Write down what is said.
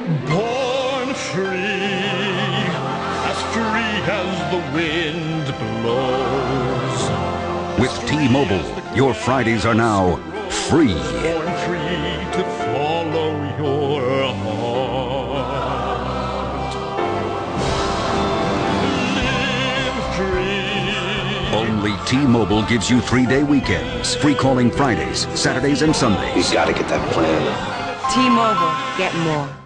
Born free as the wind blows. With T-Mobile, your Fridays are now free. Born free to follow your heart. Live free. Only T-Mobile gives you 3-day weekends, free calling Fridays, Saturdays, and Sundays. You gotta get that plan. T-Mobile, get more.